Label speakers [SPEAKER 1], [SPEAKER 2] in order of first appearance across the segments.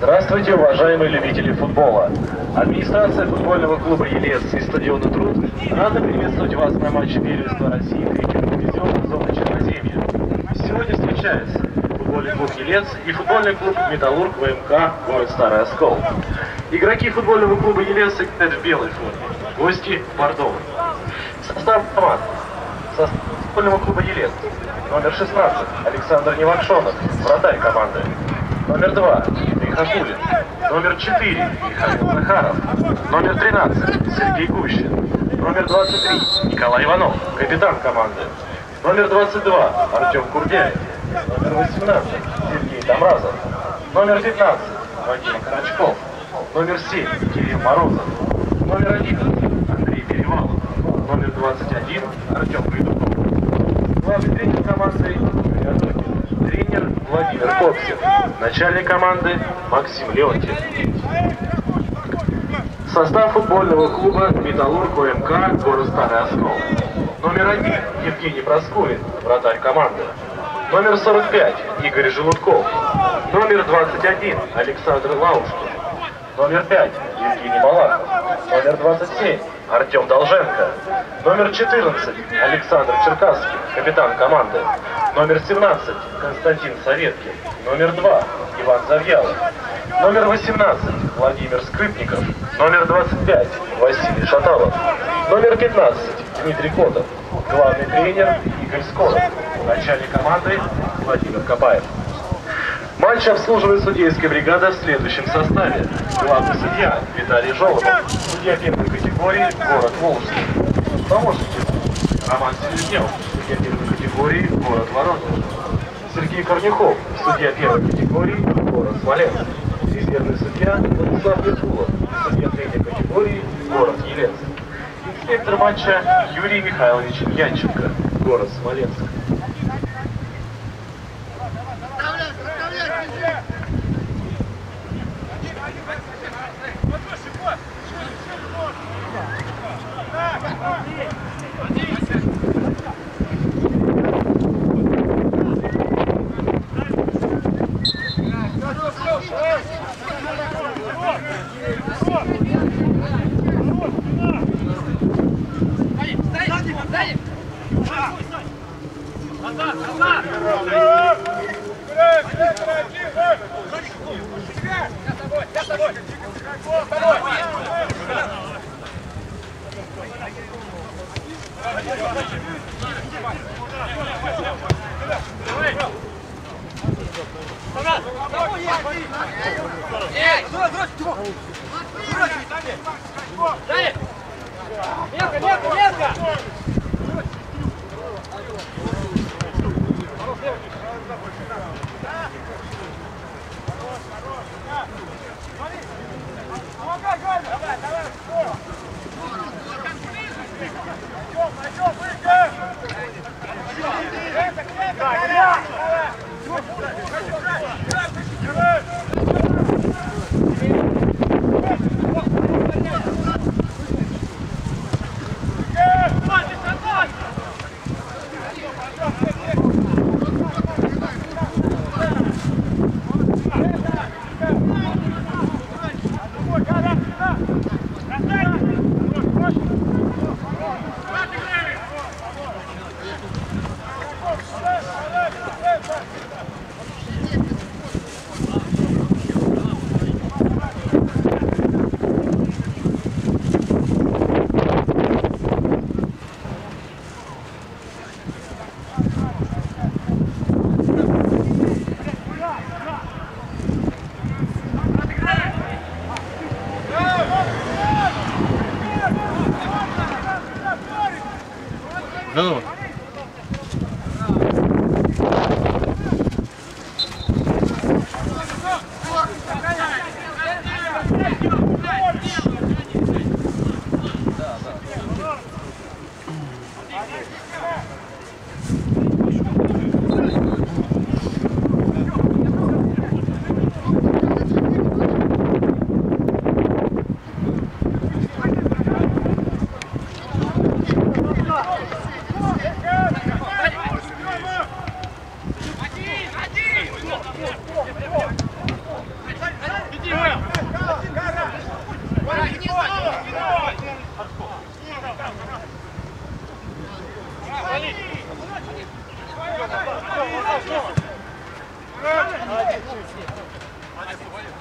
[SPEAKER 1] Здравствуйте, уважаемые любители футбола! Администрация футбольного клуба «Елец» и стадиона «Труд» рада приветствовать вас на матче первенства России третьего дивизиона зоны Черноземья. Сегодня встречаются футбольный клуб «Елец» и футбольный клуб «Металлург» ВМК город Старый Оскол. Игроки футбольного клуба «Елец» играют в белой форме, гости в бордовой. Состав команд. Состав футбольного клуба «Елец». Номер 16 Александр Невакшонов, вратарь команды. Номер 2 Дмитрий Хакулин. Номер 4 Михаил Захаров. Номер 13 Сергей Гущин. Номер 23 Николай Иванов, капитан команды. Номер 22 Артем Курдяев. Номер 18 Сергей Домразов. Номер 15 Вадим Карачков. Номер 7 Кирилл Морозов. Номер 11 Андрей Перевалов. Номер 21 Артем Гайдуков. Главный тренер команды тренер Владимир Копсин. Начальник команды Максим Леонтьев. Состав футбольного клуба «Металлург» ВМК город Старый Оскол. Номер 1 Евгений Проскурин, вратарь команды. Номер 45 Игорь Желудков. Номер 21 Александр Лаушкин. Номер 5 Евгений Малахов. Номер 27 Артем Долженко. Номер 14 Александр Черкасский, капитан команды. Номер 17 Константин Советкин. Номер 2 Иван Завьялов. Номер 18 Владимир Скрипников. Номер 25 Василий Шаталов. Номер 15 Дмитрий Котов. Главный тренер Игорь Скоров. Начальник команды Владимир Кабаев. Матч обслуживает судейская бригада в следующем составе. Главный судья Виталий Жолобов. Судья первой категории город Волжский. Помощники Роман Селезнев. Судья первой категории город Воронеж. Сергей Корнюхов. Судья первой категории город Смоленск. Резервный судья Владислав Летулов. Судья третьей категории город Елец. Инспектор матча Юрий Михайлович Янченко, город Смоленск.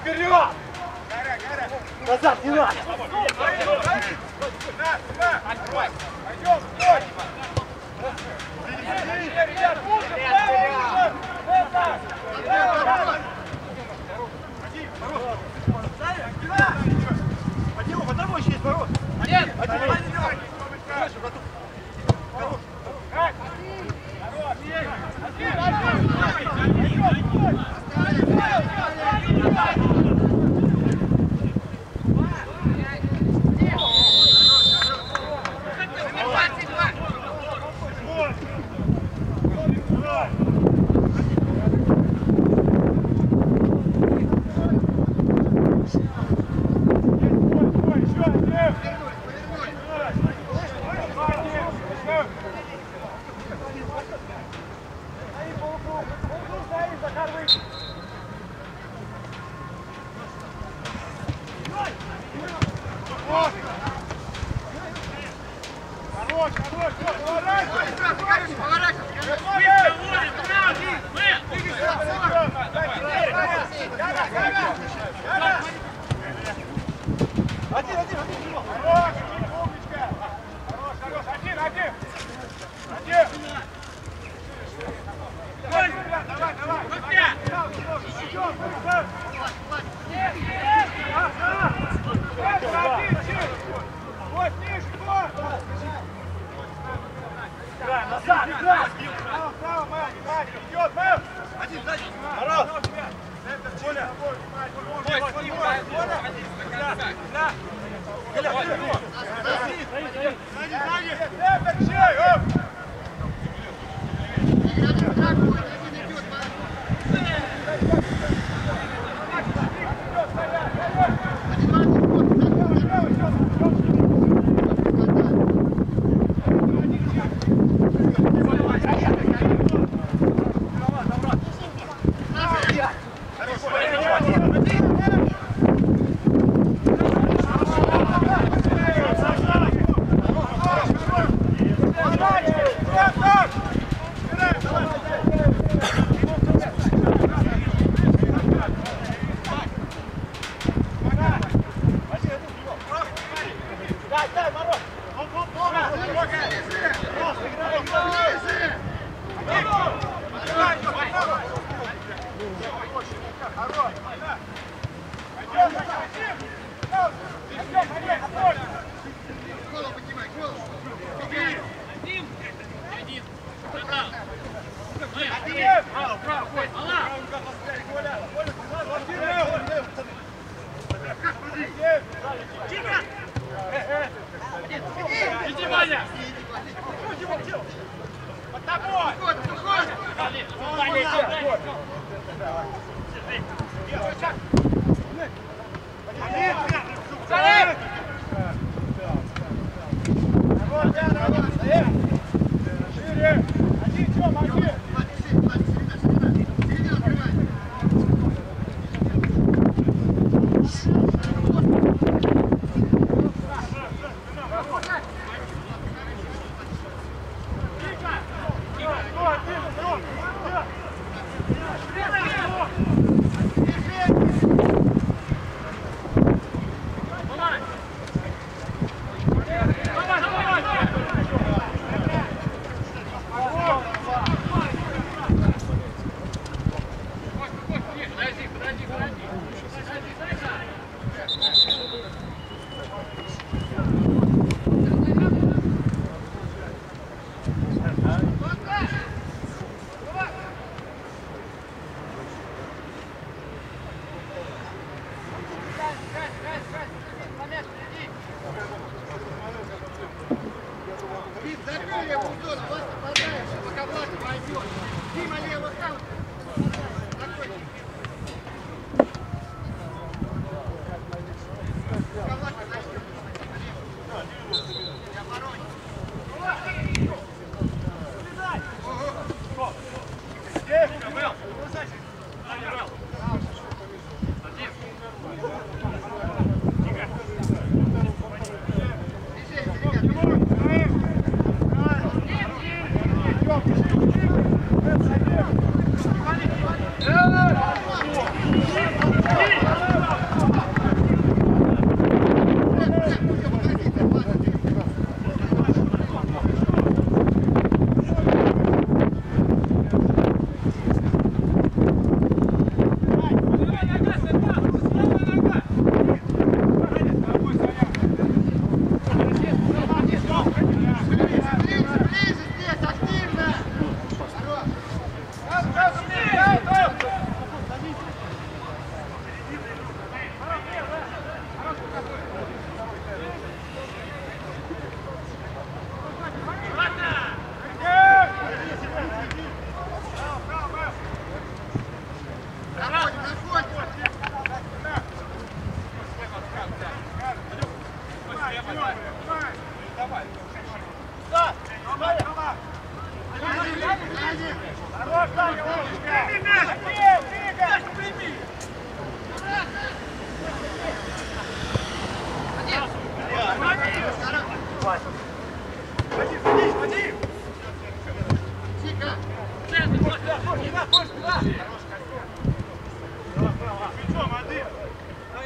[SPEAKER 2] Вперед! Назад не надо! Подниму, потому что есть ворот. Один, давай.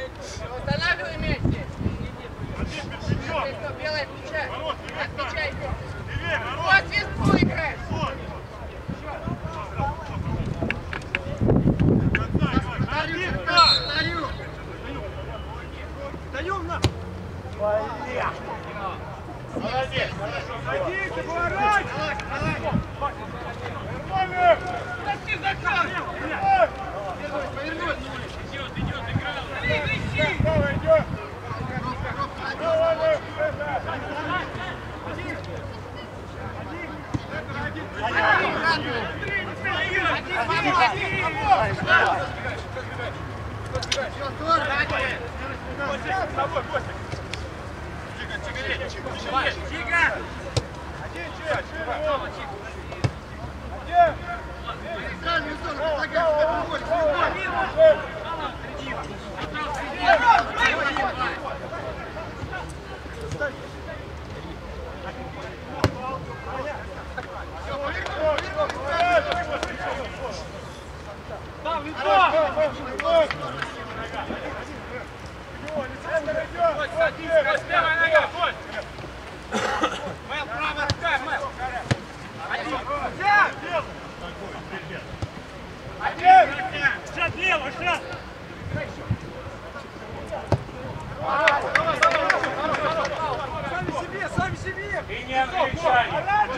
[SPEAKER 3] Устанавливай вместе. Белая отмечай. Отмечайте. Вот свистку играешь.
[SPEAKER 2] Даем на! Молодец! Садись, поворачивай! Нормально! Повернуть! Идет, играл! Давай, идет! Сами себе! И не отвечай!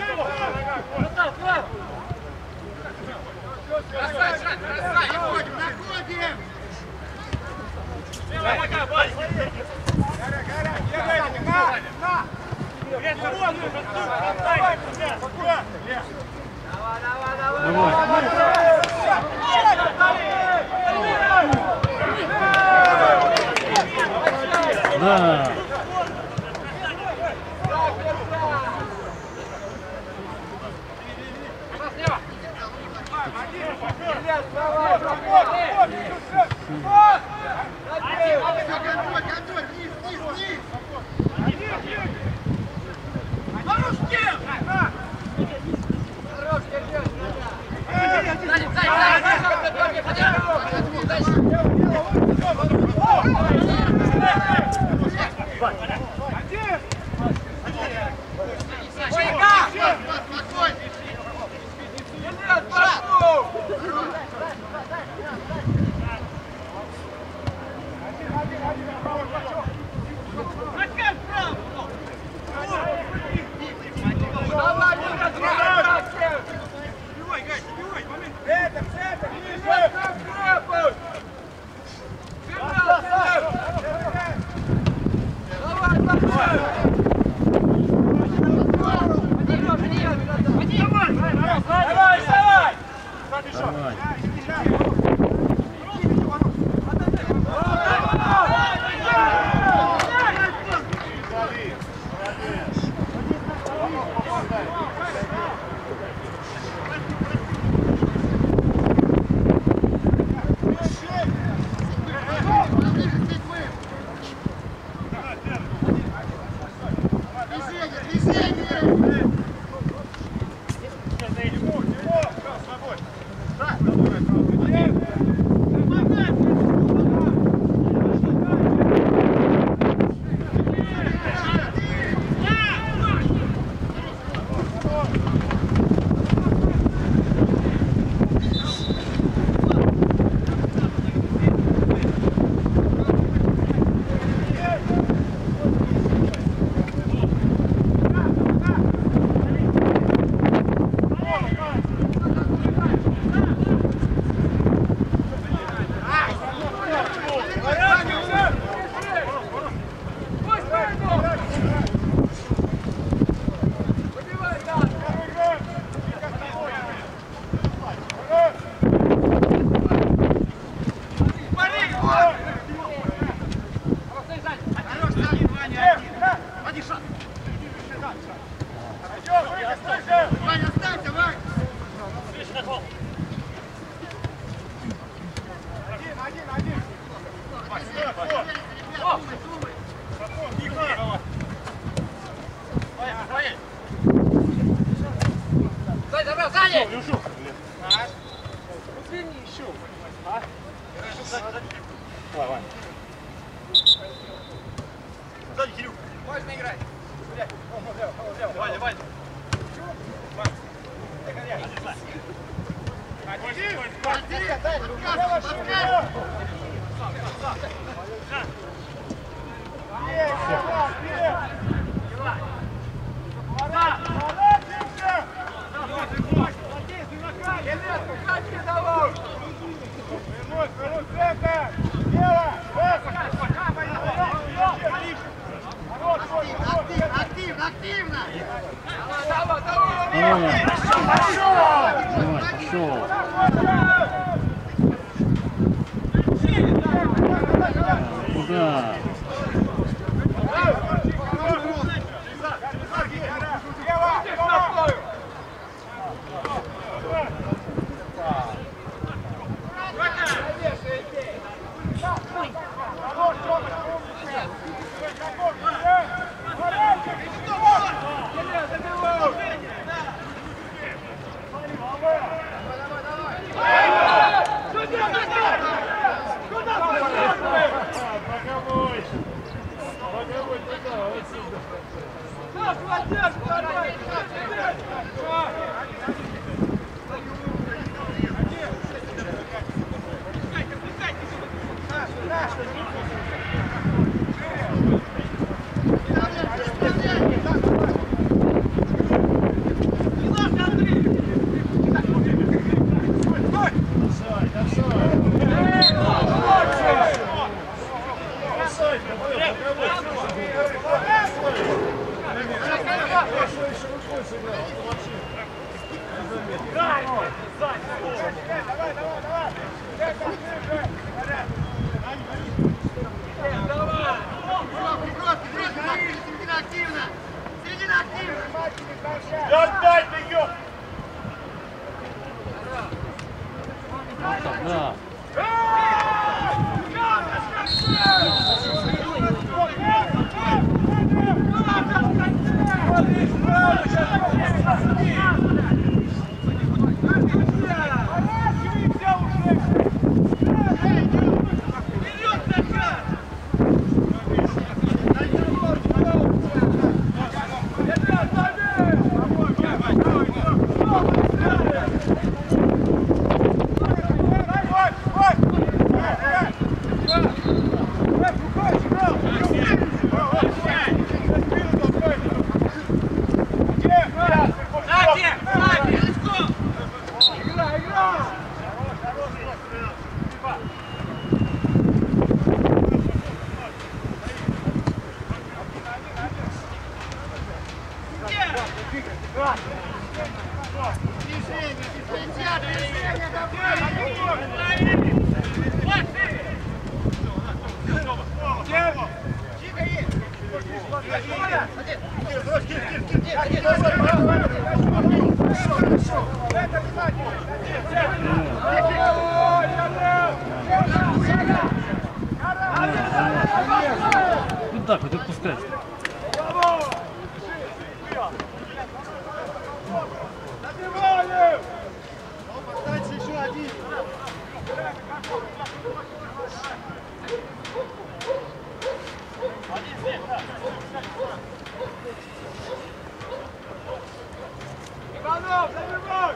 [SPEAKER 4] Да.
[SPEAKER 2] Сзади, Кирюк.
[SPEAKER 3] Можно играть.
[SPEAKER 2] Валя, Валя.
[SPEAKER 3] Активно, активно!
[SPEAKER 4] Давай, пошел. Куда?
[SPEAKER 3] Активно! Середина активно!
[SPEAKER 2] Отдай, бегем!
[SPEAKER 4] Да. Вот так вот отпускать.
[SPEAKER 2] Дальше еще один. Иванов, забивай!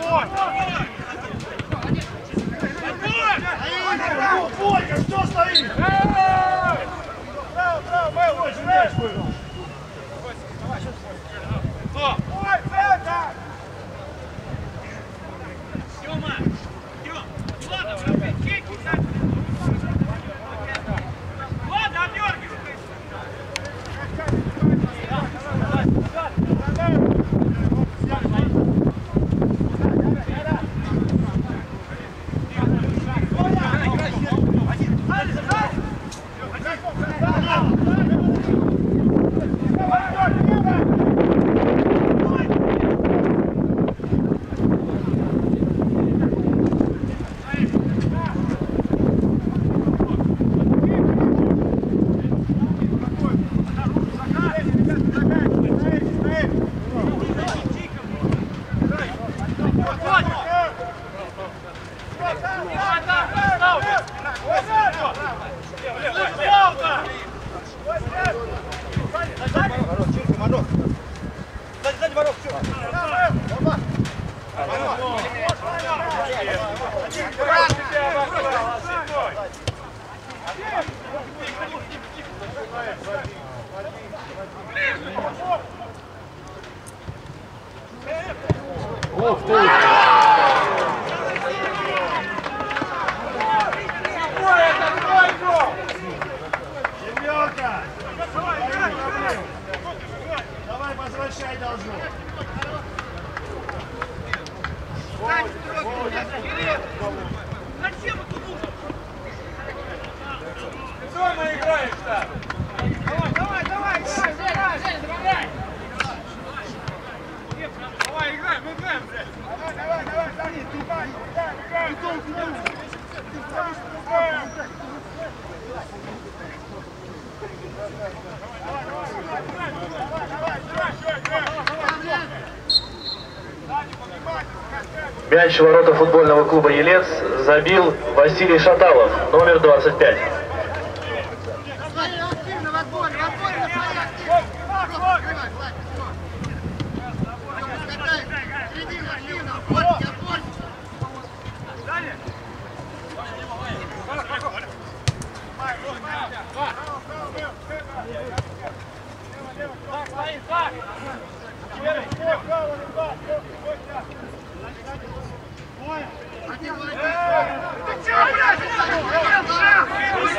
[SPEAKER 2] Волька, что стоит? Право, право, Мэл, мяч был. Кто? Ой, центр! Тёма! Тём! Ладно, кик, ладно, отдёргивай!
[SPEAKER 4] Ух ты!
[SPEAKER 2] Семёрка! Давай, возвращай должок.
[SPEAKER 3] Зачем это нужно?
[SPEAKER 2] Что мы играем-то? Давай, давай, играй! Давай, играем, мы играем, блядь! Давай, Саня, ступай! Играем!
[SPEAKER 1] Мяч в ворота футбольного клуба «Елец» забил Василий Шаталов, номер 25.
[SPEAKER 3] Смотри, активно в отборе, смотри, активно. Просто открывай, Владик, все. Скатай, середина активно, отборник, отборник. Один, Владик. Ты чего, блядь?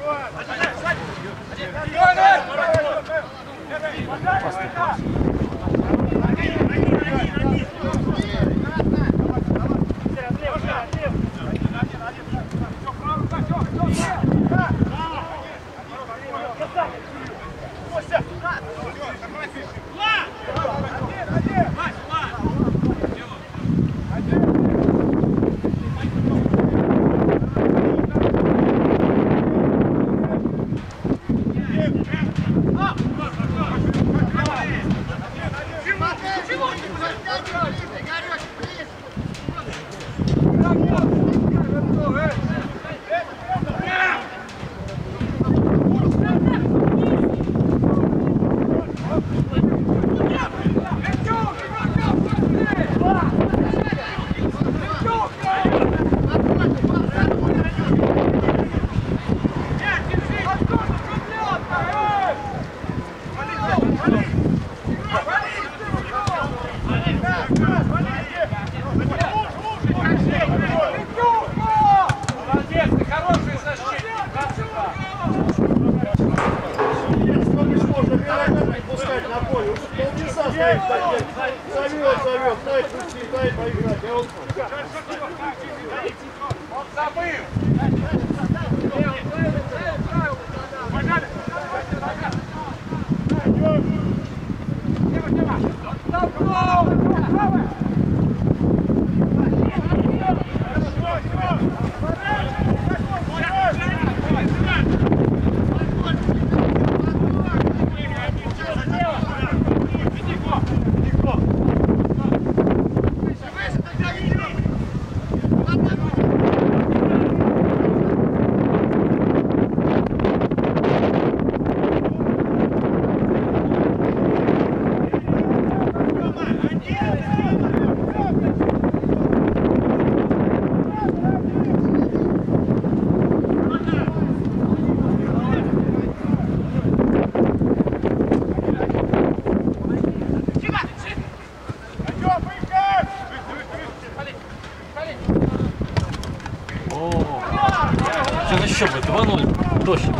[SPEAKER 4] Сейчас еще будет 2-0. Точно.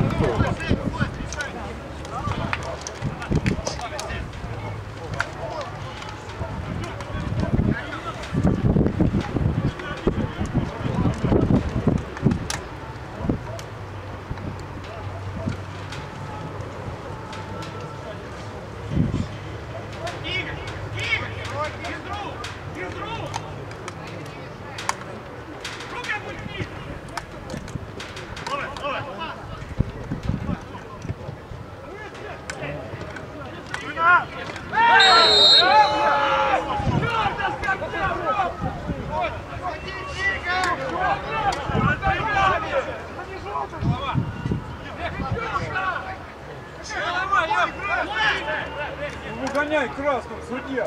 [SPEAKER 2] Выгоняй красным, судья!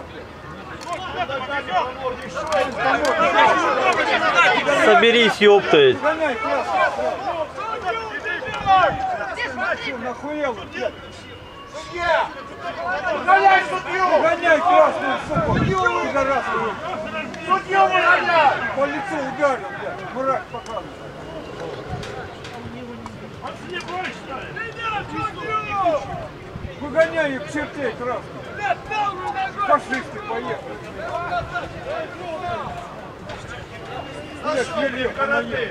[SPEAKER 5] Соберись, ёптать!
[SPEAKER 2] Выгоняй красным! Нахуел, блядь! Выгоняй судью! Выгоняй красную, сука! Пидорасную! Судью выгоняй! По лицу ударил, блядь! Мурак показывает! Выгоняй их чертей красных! Фашисты поехали! Блядь, еле понаехали!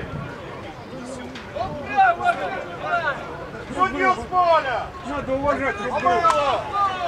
[SPEAKER 2] Судью с поля! Надо уважать друг друга!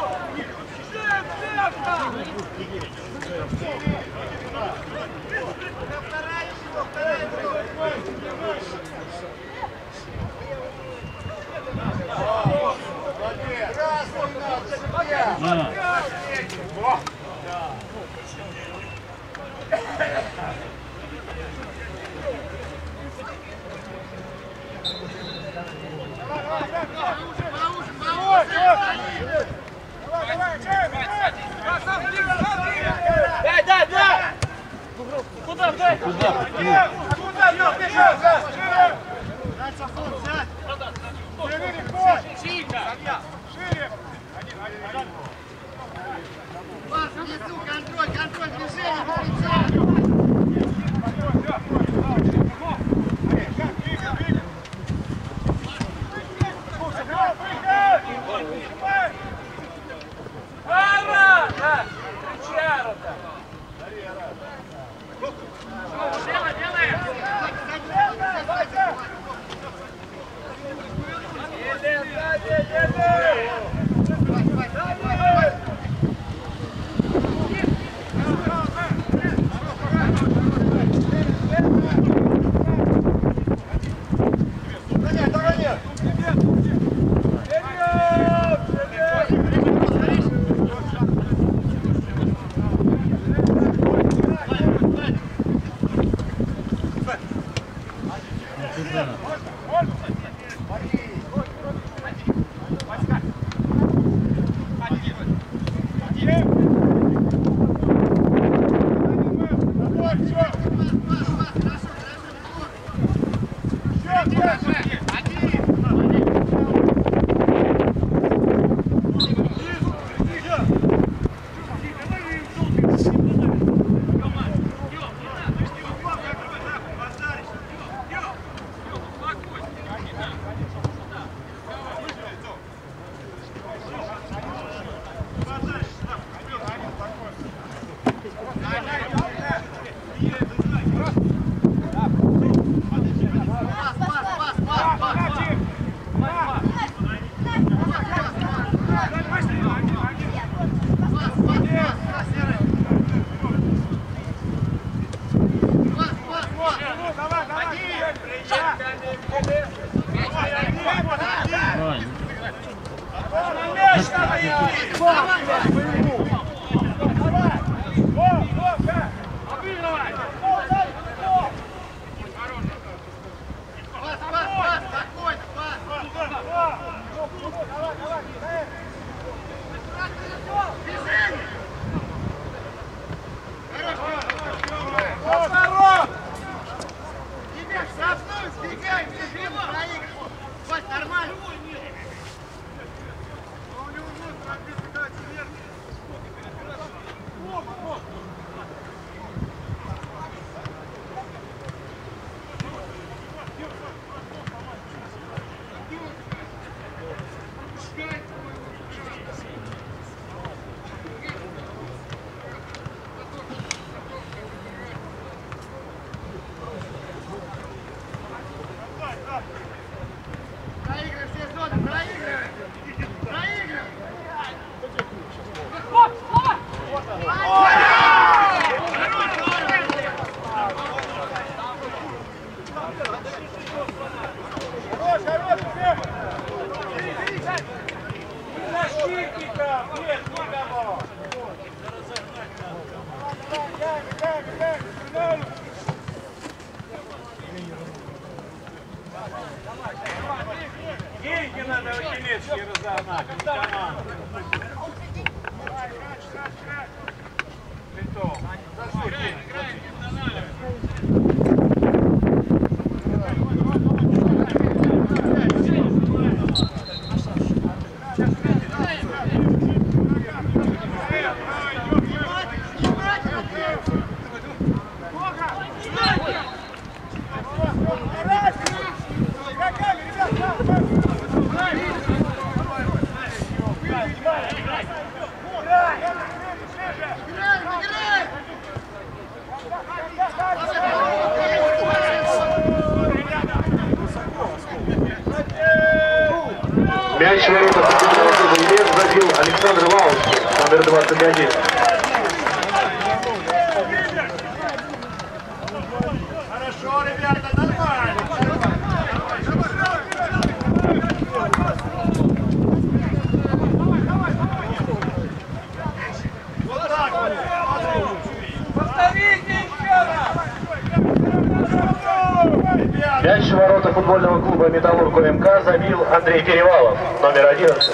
[SPEAKER 3] Контроль движения,
[SPEAKER 2] Деньги надо Телецкий разогнать.
[SPEAKER 1] Мяч в ворота футбольного клуба «Елец» забил Александр Валовский, номер 21.
[SPEAKER 2] Хорошо, ребята, нормально. Вот так вот. Повторите еще раз.
[SPEAKER 1] Мяч в ворота футбольного клуба «Металлург» УМК забил Андрей Перевалов, номер 11.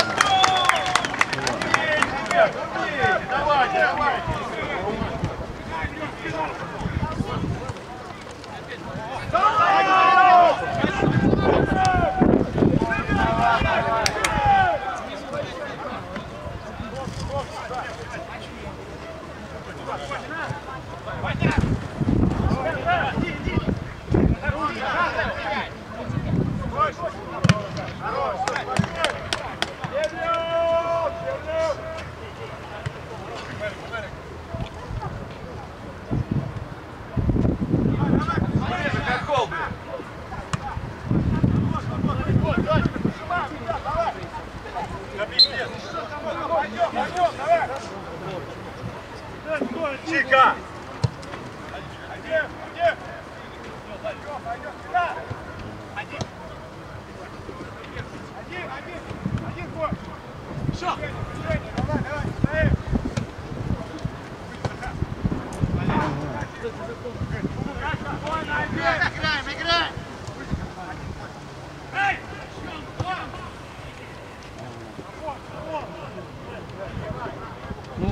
[SPEAKER 2] Давайте. Чика!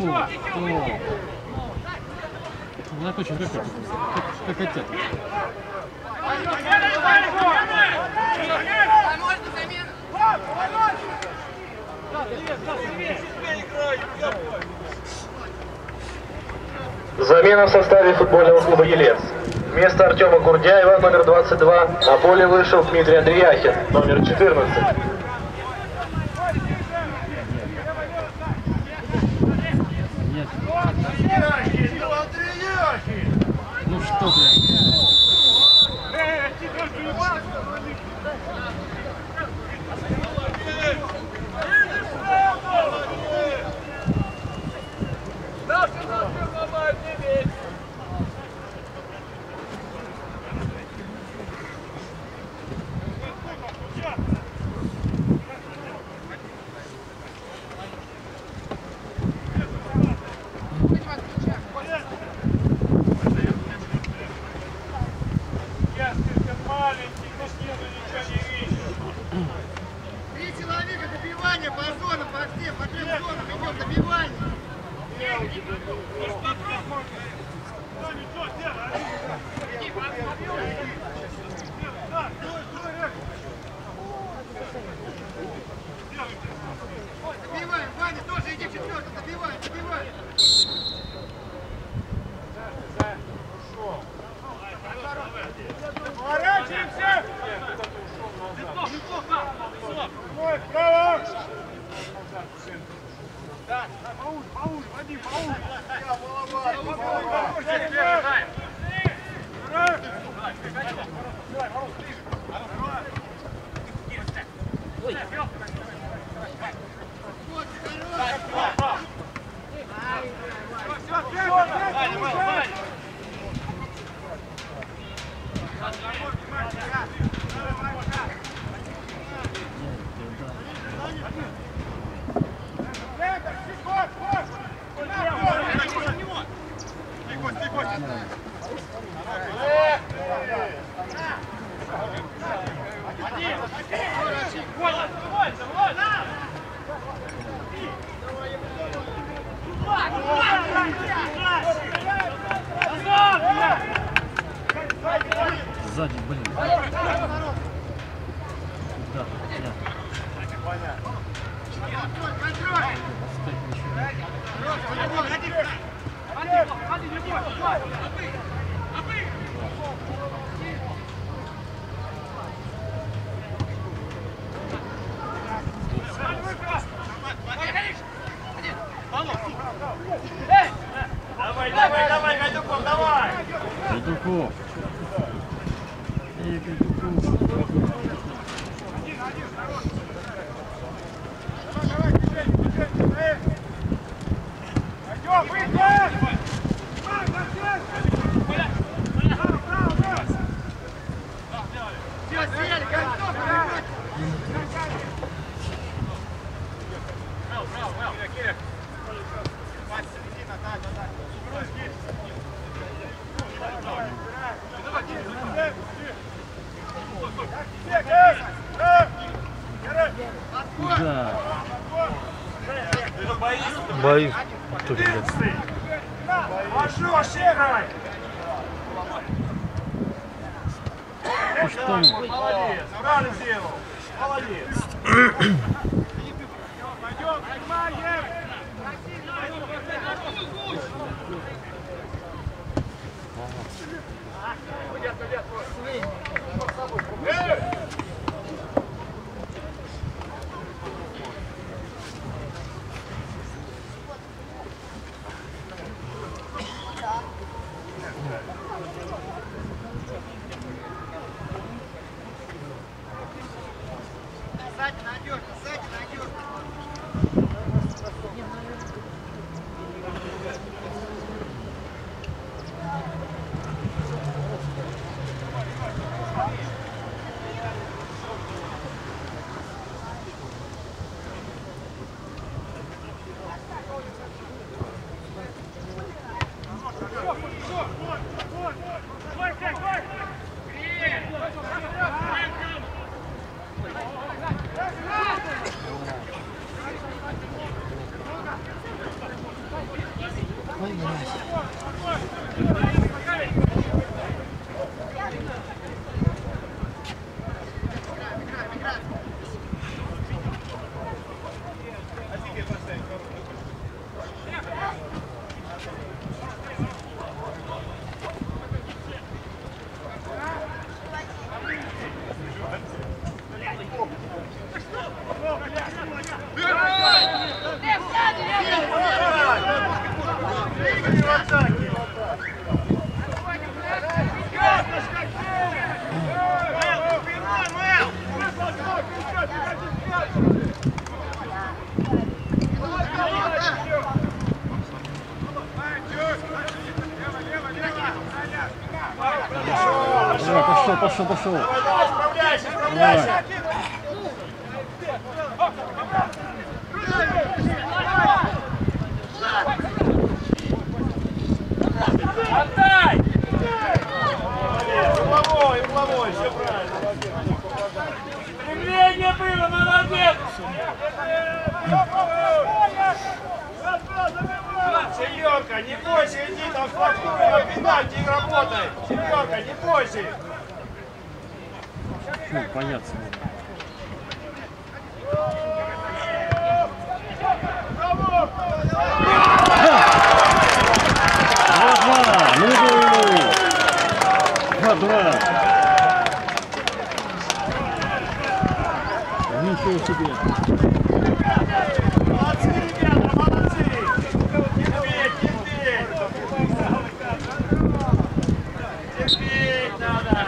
[SPEAKER 4] Она очень как отец.
[SPEAKER 1] Замена в составе футбольного клуба «Елец». Вместо Артема Курдяева, номер 22, на поле вышел Дмитрий Андреяхин, номер 14.
[SPEAKER 4] Нет. Ну что ты?
[SPEAKER 3] Три человека, добивание по зонам, по всем, по трем зонам идем, добивание. Добиваем, Ваня, тоже иди четвертым, добиваем, добиваем.
[SPEAKER 2] Поворачиваемся! Ой, вправо! Паули, Вадим, Паули!
[SPEAKER 4] Сзади, блин. Да,
[SPEAKER 2] Давай, Гайдуков, давай!
[SPEAKER 4] Гайдуков. Гайдуков.
[SPEAKER 2] Пойдем, выйди!
[SPEAKER 3] Все, сели, готов,
[SPEAKER 4] Да.
[SPEAKER 5] Боюсь.
[SPEAKER 2] Прошу, вообще играй!
[SPEAKER 4] Ты что?
[SPEAKER 2] Молодец, правильно сделал! Молодец! Пойдем, снимаем!
[SPEAKER 3] Сзади надежно, сзади надежно.
[SPEAKER 4] пошел, пошел.
[SPEAKER 6] Давай, справляйся, справляйся. Отдай! Угловой, угловой, все правильно. Стремление было, молодец! Серёга, не бойся, иди там спокойно, пенальти и работай. Серёга, не бойся.
[SPEAKER 4] Фу, бояться. Два. Ничего себе.
[SPEAKER 6] Молодцы, ребята, молодцы. Терпеть надо.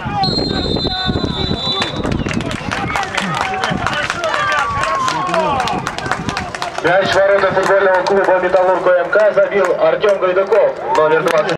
[SPEAKER 6] Хорошо, ребят, хорошо.
[SPEAKER 1] Мяч в ворота футбольного клуба «Металлург МК» забил Артем Гайдуков, номер 20.